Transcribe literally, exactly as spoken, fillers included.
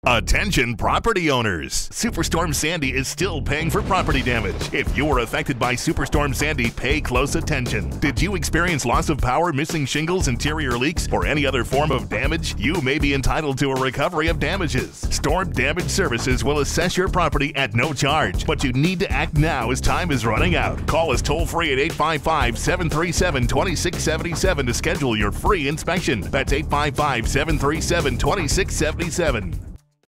Attention property owners! Superstorm Sandy is still paying for property damage. If you were affected by Superstorm Sandy, pay close attention. Did you experience loss of power, missing shingles, interior leaks, or any other form of damage? You may be entitled to a recovery of damages. Storm Damage Services will assess your property at no charge, but you need to act now as time is running out. Call us toll-free at eight five five, seven three seven, two six seven seven to schedule your free inspection. That's eight five five, seven three seven, two six seven seven.